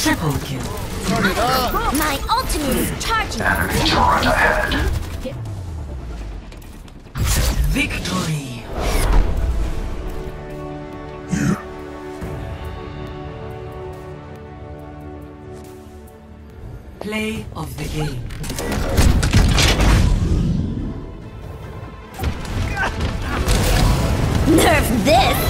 Triple kill. Turn it up. My ultimate is charging. Enemy turret ahead. Victory. Play of the game. Nerf this!